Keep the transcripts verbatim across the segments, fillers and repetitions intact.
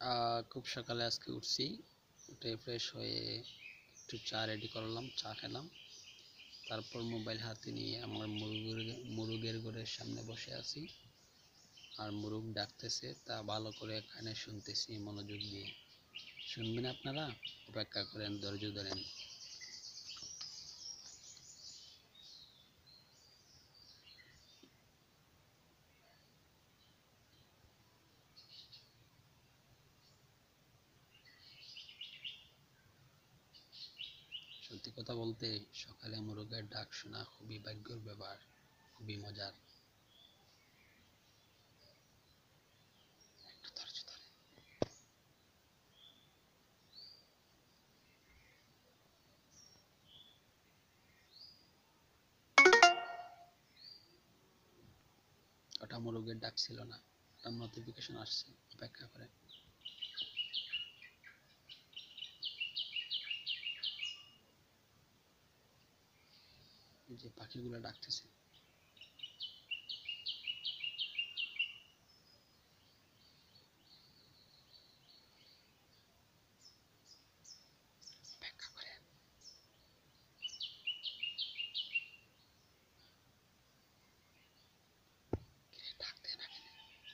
আহ, খুব সকালে আজকে উঠছি, উঠে ফ্রেশ হয়ে একটু চা রেডি করলাম, চা খেলাম। তারপর মোবাইল হাতে নিয়ে আমার মুরগের মুরগের ঘরের সামনে বসে আছি, আর মুরগ ডাকতেছে, তা ভালো করে কানে শুনতেছি মনোযোগ দিয়ে। শুনবেন আপনারা, অপেক্ষা করেন, ধৈর্য ধরেন। সত্যি কথা বলতে, সকালে মুরগের ডাক শোনা খুবই ভাগ্যের ব্যাপার, খুবই মজার। একটু ধৈর্য ধরেন। ওটা মুরগের ডাক ছিল না, ওটা নোটিফিকেশন আসছে, অপেক্ষা করেন। যে পাখিগুলো ডাকতেছে, অপেক্ষা করেন। ডাকতে না কেন?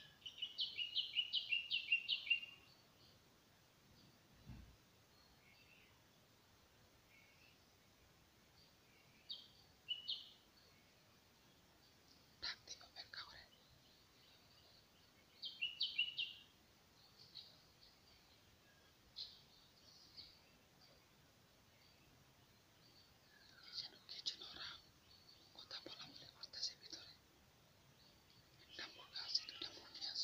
ডাকতে, অপেক্ষা করেন। যেন কিছু না, ওরা কথা বলা বলে করতেছে ভিতরে। একটা মুরগা আছে, দুটা মুরগি আছে।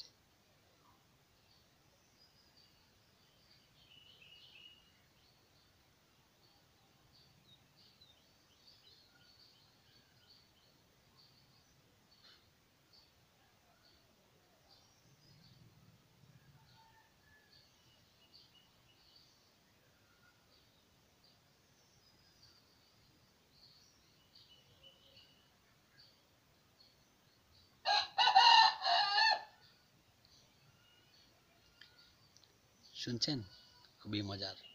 শুনছেন? খুবই মজার।